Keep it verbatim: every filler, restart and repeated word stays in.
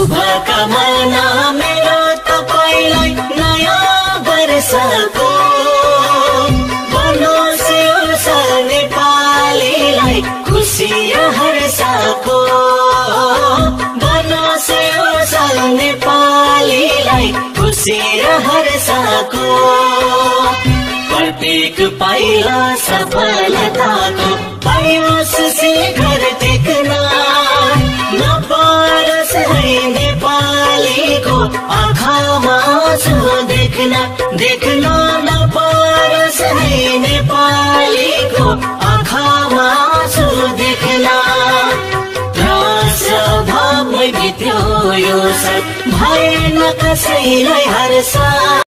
शुभकामना मेरो तपाईलाई नयाँ वर्षको बनोस् यो साल नेपालीलाई खुसी र हर्षको बनोस् यो साल नेपालीलाई खुसी र हर्षको प्रत्येक पाइला सफलताको पाइयोस् शिखर टेक्न नपरोस् है नेपालीको आँखामा आँसु देख्न देख्न नपरोस् है नेपालीको आँखामा आँसु देख्न स्वभावमै बित्यो यो साल भएन कसैलाई हर्ष।